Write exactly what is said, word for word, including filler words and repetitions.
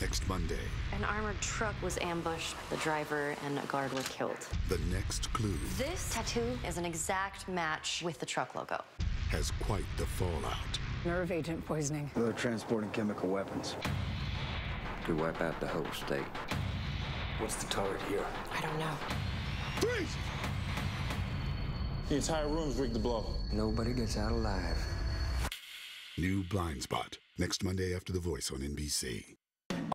next Monday. An armored truck was ambushed. The driver and a guard were killed. The next clue This tattoo is an exact match with the truck logo. has quite the fallout. Nerve agent poisoning. They're transporting chemical weapons. Could wipe out the whole state. What's the target here? I don't know. Freeze! The entire room's rigged to blow. Nobody gets out alive. New Blindspot, next Monday after The Voice on N B C.